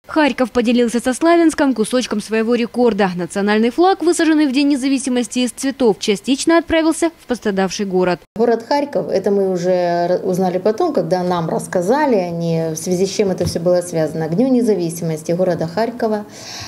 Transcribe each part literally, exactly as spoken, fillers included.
Харьков поделился со Славянском кусочком своего рекорда. Национальный флаг, высаженный в День независимости из цветов, частично отправился в пострадавший город. Город Харьков, это мы уже узнали потом, когда нам рассказали они, в связи с чем это все было связано. К Дню независимости города Харькова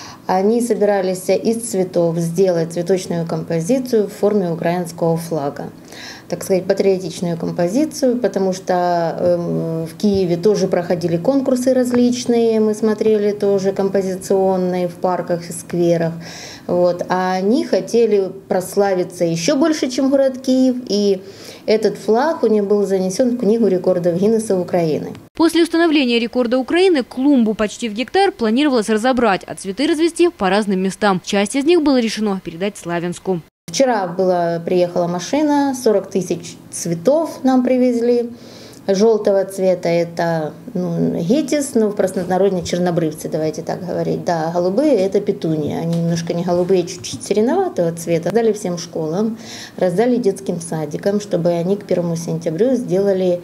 они собирались из цветов сделать цветочную композицию в форме украинского флага. Так сказать, патриотичную композицию, потому что э, в Киеве тоже проходили конкурсы различные, мы смотрели тоже композиционные в парках и скверах. Вот. А они хотели прославиться еще больше, чем город Киев, и этот флаг у них был занесен в Книгу рекордов Гиннесса Украины. После установления рекорда Украины клумбу почти в гектар планировалось разобрать, а цветы развести по разным местам. Часть из них было решено передать Славянску. Вчера была, приехала машина, сорок тысяч цветов нам привезли. Желтого цвета это ну, гетис, ну в простонародье чернобрывцы, давайте так говорить. Да, голубые это петуния, они немножко не голубые, чуть-чуть сереноватого цвета. Раздали всем школам, раздали детским садикам, чтобы они к первому сентября сделали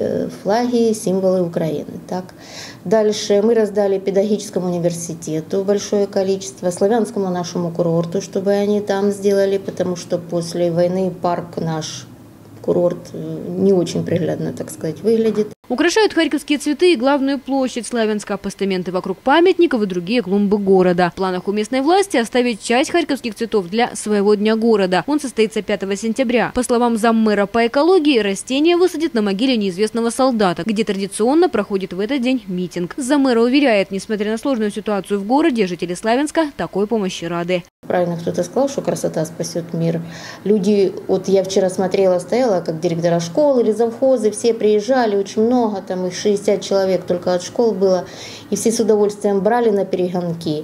флаги, символы Украины. Так. Дальше мы раздали педагогическому университету большое количество, славянскому нашему курорту, чтобы они там сделали, потому что после войны парк наш курорт не очень приглядно, так сказать, выглядит. Украшают харьковские цветы и главную площадь Славянска, постаменты вокруг памятников и другие клумбы города. В планах у местной власти оставить часть харьковских цветов для своего дня города. Он состоится пятого сентября. По словам заммэра по экологии, растения высадят на могиле неизвестного солдата, где традиционно проходит в этот день митинг. Заммэра уверяет, несмотря на сложную ситуацию в городе, жители Славянска такой помощи рады. Правильно кто-то сказал, что красота спасет мир. Люди, вот я вчера смотрела, стояла, как директора школ или завхозы, все приезжали, очень много, там их шестьдесят человек только от школ было, и все с удовольствием брали на перегонки.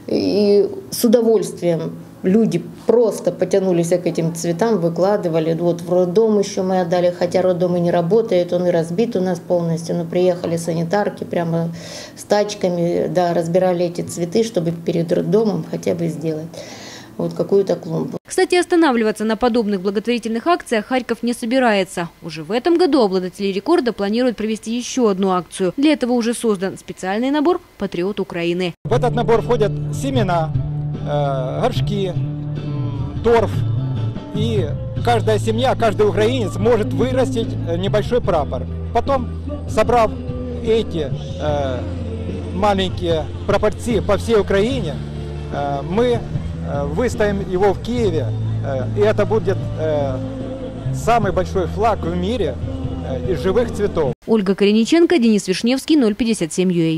И с удовольствием люди просто потянулись к этим цветам, выкладывали. Вот в роддом еще мы отдали, хотя роддом и не работает, он и разбит у нас полностью, но приехали санитарки прямо с тачками, да, разбирали эти цветы, чтобы перед роддомом хотя бы сделать вот какую-то клумбу. Кстати, останавливаться на подобных благотворительных акциях Харьков не собирается. Уже в этом году обладатели рекорда планируют провести еще одну акцию. Для этого уже создан специальный набор «Патриот Украины». В этот набор входят семена, горшки, торф, и каждая семья, каждый украинец может вырастить небольшой прапор. Потом, собрав эти э, маленькие прапорцы по всей Украине, э, мы э, выставим его в Киеве, э, и это будет э, самый большой флаг в мире э, из живых цветов. Ольга Корениченко, Денис Вишневский, ноль пятьдесят семь ю а.